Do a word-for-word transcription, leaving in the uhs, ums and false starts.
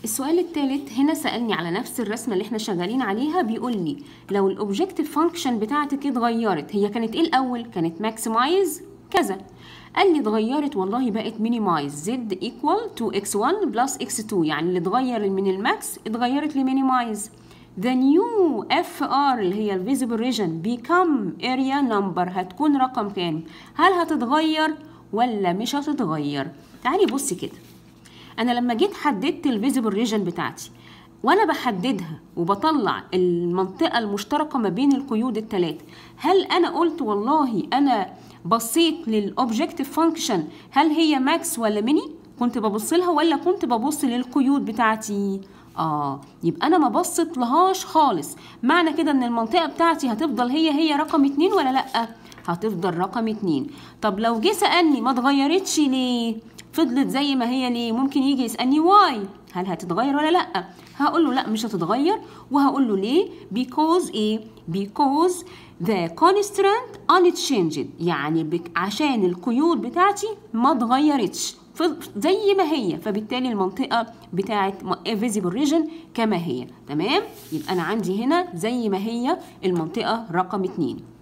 السؤال الثالث هنا سألني على نفس الرسمة اللي احنا شغالين عليها، بيقول لي لو الاوبجكتيف فانكشن بتاعتك اتغيرت، هي كانت ايه الاول؟ كانت ماكسمايز كذا، قال لي اتغيرت والله بقت مينيمايز زد ايكوال تو اكس واحد بلس اكس اتنين، يعني اللي اتغير من الماكس اتغيرت لمينيمايز. the new اف ار اللي هي الفيزيبل ريجن become area number هتكون رقم كام؟ هل هتتغير ولا مش هتتغير؟ تعالي بصي كده، انا لما جيت حددت الفيزيبل ريجن بتاعتي وانا بحددها وبطلع المنطقه المشتركه ما بين القيود الثلاثه، هل انا قلت والله انا بصيت للاوبجكتيف فانكشن هل هي ماكس ولا ميني؟ كنت ببص لها ولا كنت ببص للقيود بتاعتي؟ اه يبقى انا ما بصيت لهاش خالص. معنى كده ان المنطقه بتاعتي هتفضل هي هي رقم اتنين ولا لا؟ هتفضل رقم اتنين. طب لو جه سالني ما اتغيرتش ليه؟ فضلت زي ما هي ليه؟ ممكن يجي يسالني واي، هل هتتغير ولا لا؟ هقول له لا مش هتتغير، وهقول له ليه؟ because ايه؟ because the constant unchanged، يعني بك عشان القيود بتاعتي ما اتغيرتش زي ما هي، فبالتالي المنطقه بتاعت visible region كما هي. تمام؟ يبقى انا عندي هنا زي ما هي المنطقه رقم اتنين.